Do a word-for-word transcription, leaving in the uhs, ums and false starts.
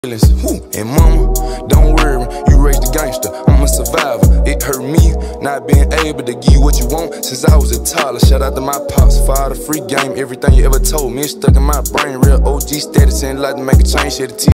And mama, don't worry, you raised a gangster, I'm a survivor. It hurt me not being able to give you what you want since I was a toddler. Shout out to my pops for all the free game, everything you ever told me, it's stuck in my brain. Real O G status, ain't like to make a change, shit.